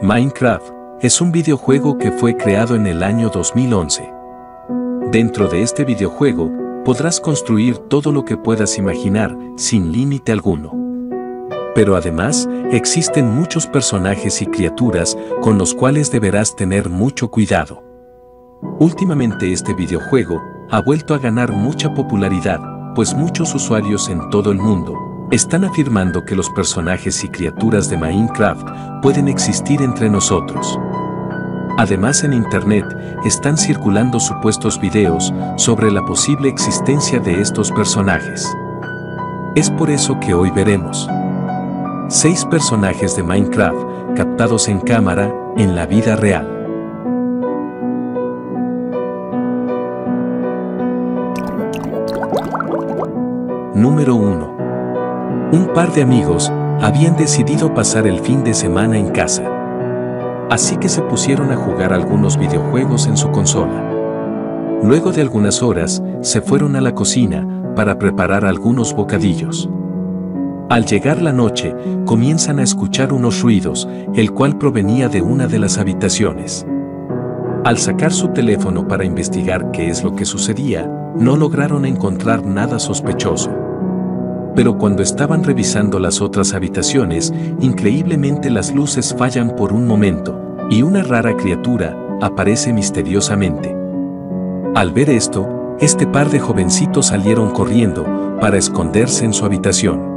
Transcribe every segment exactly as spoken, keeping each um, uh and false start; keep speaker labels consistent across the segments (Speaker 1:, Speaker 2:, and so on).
Speaker 1: Minecraft es un videojuego que fue creado en el año dos mil once. Dentro de este videojuego, podrás construir todo lo que puedas imaginar, sin límite alguno. Pero además, existen muchos personajes y criaturas con los cuales deberás tener mucho cuidado. Últimamente este videojuego ha vuelto a ganar mucha popularidad, pues muchos usuarios en todo el mundo están afirmando que los personajes y criaturas de Minecraft pueden existir entre nosotros. Además, en internet están circulando supuestos videos sobre la posible existencia de estos personajes. Es por eso que hoy veremos seis personajes de Minecraft captados en cámara en la vida real. Número uno. Un par de amigos habían decidido pasar el fin de semana en casa. Así que se pusieron a jugar algunos videojuegos en su consola. Luego de algunas horas, se fueron a la cocina para preparar algunos bocadillos. Al llegar la noche, comienzan a escuchar unos ruidos, el cual provenía de una de las habitaciones. Al sacar su teléfono para investigar qué es lo que sucedía, no lograron encontrar nada sospechoso. Pero cuando estaban revisando las otras habitaciones, increíblemente las luces fallan por un momento, y una rara criatura aparece misteriosamente. Al ver esto, este par de jovencitos salieron corriendo para esconderse en su habitación.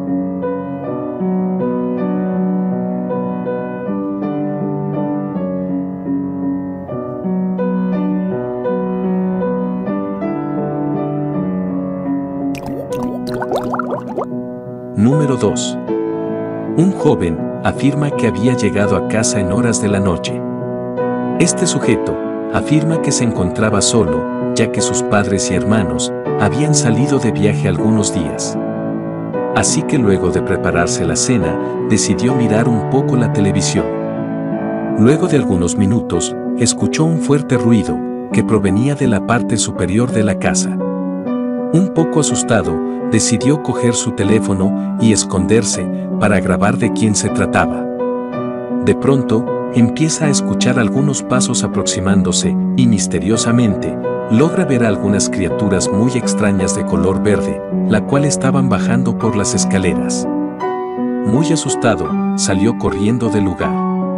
Speaker 1: Número dos. Un joven afirma que había llegado a casa en horas de la noche. Este sujeto afirma que se encontraba solo, ya que sus padres y hermanos habían salido de viaje algunos días. Así que luego de prepararse la cena, decidió mirar un poco la televisión. Luego de algunos minutos, escuchó un fuerte ruido que provenía de la parte superior de la casa. Un poco asustado, decidió coger su teléfono y esconderse para grabar de quién se trataba. De pronto, empieza a escuchar algunos pasos aproximándose y misteriosamente, logra ver a algunas criaturas muy extrañas de color verde, la cual estaban bajando por las escaleras. Muy asustado, salió corriendo del lugar.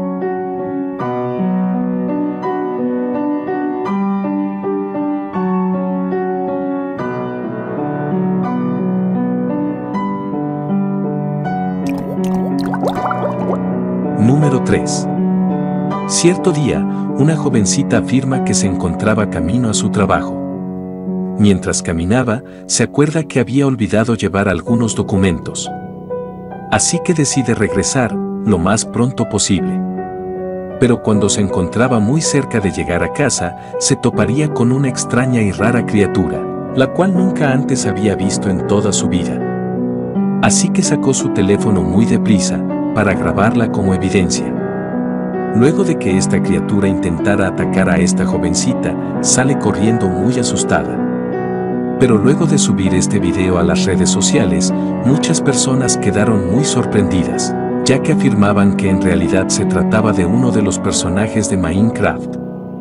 Speaker 1: Número tres. Cierto día, una jovencita afirma que se encontraba camino a su trabajo. Mientras caminaba, se acuerda que había olvidado llevar algunos documentos. Así que decide regresar lo más pronto posible. Pero cuando se encontraba muy cerca de llegar a casa, se toparía con una extraña y rara criatura, la cual nunca antes había visto en toda su vida. Así que sacó su teléfono muy deprisa para grabarla como evidencia. Luego de que esta criatura intentara atacar a esta jovencita, sale corriendo muy asustada. Pero luego de subir este video a las redes sociales, muchas personas quedaron muy sorprendidas, ya que afirmaban que en realidad se trataba de uno de los personajes de Minecraft.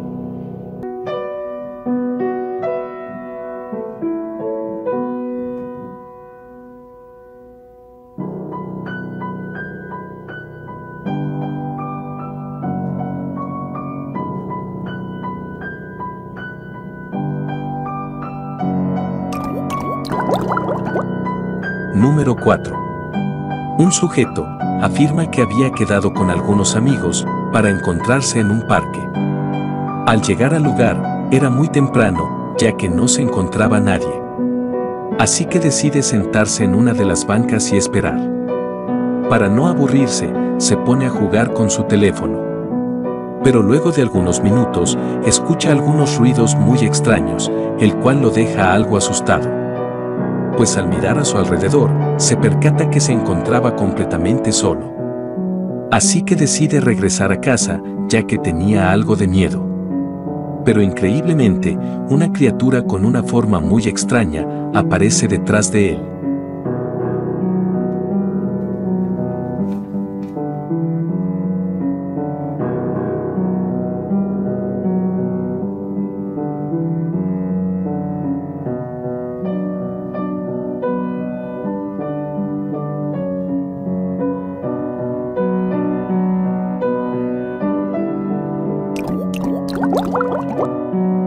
Speaker 1: Número cuatro. Un sujeto afirma que había quedado con algunos amigos para encontrarse en un parque. Al llegar al lugar, era muy temprano, ya que no se encontraba nadie. Así que decide sentarse en una de las bancas y esperar. Para no aburrirse, se pone a jugar con su teléfono. Pero luego de algunos minutos, escucha algunos ruidos muy extraños, el cual lo deja algo asustado. Pues al mirar a su alrededor, se percata que se encontraba completamente solo. Así que decide regresar a casa, ya que tenía algo de miedo. Pero increíblemente, una criatura con una forma muy extraña aparece detrás de él.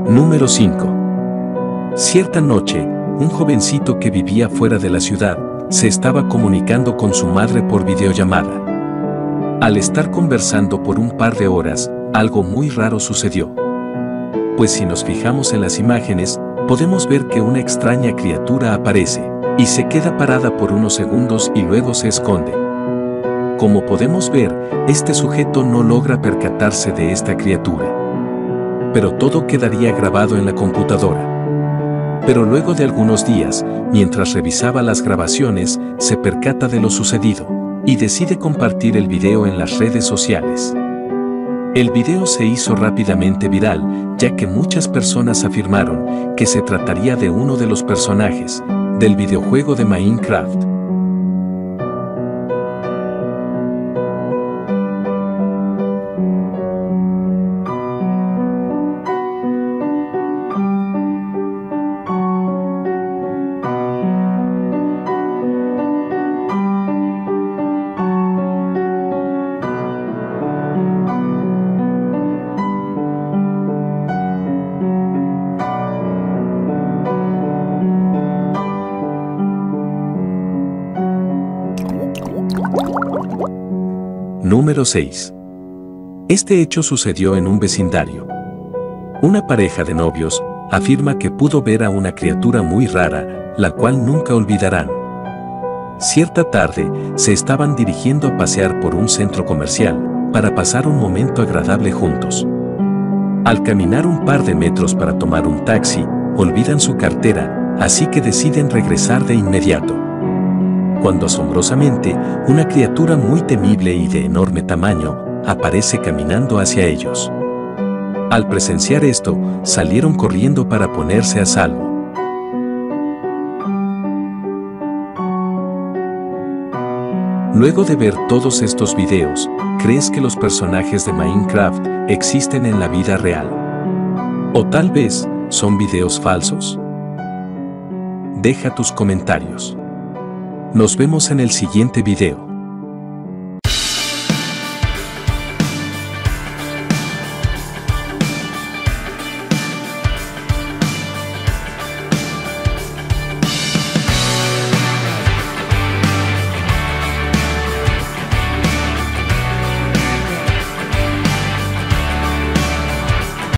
Speaker 1: Número cinco. Cierta noche, un jovencito que vivía fuera de la ciudad se estaba comunicando con su madre por videollamada. Al estar conversando por un par de horas, algo muy raro sucedió. Pues si nos fijamos en las imágenes, podemos ver que una extraña criatura aparece y se queda parada por unos segundos y luego se esconde. Como podemos ver, este sujeto no logra percatarse de esta criatura. Pero todo quedaría grabado en la computadora. Pero luego de algunos días, mientras revisaba las grabaciones, se percata de lo sucedido y decide compartir el video en las redes sociales. El video se hizo rápidamente viral, ya que muchas personas afirmaron que se trataría de uno de los personajes del videojuego de Minecraft. Número seis. Este hecho sucedió en un vecindario. Una pareja de novios afirma que pudo ver a una criatura muy rara, la cual nunca olvidarán. Cierta tarde, se estaban dirigiendo a pasear por un centro comercial para pasar un momento agradable juntos. Al caminar un par de metros para tomar un taxi, olvidan su cartera, así que deciden regresar de inmediato. Cuando asombrosamente, una criatura muy temible y de enorme tamaño aparece caminando hacia ellos. Al presenciar esto, salieron corriendo para ponerse a salvo. Luego de ver todos estos videos, ¿crees que los personajes de Minecraft existen en la vida real? ¿O tal vez son videos falsos? Deja tus comentarios. Nos vemos en el siguiente video.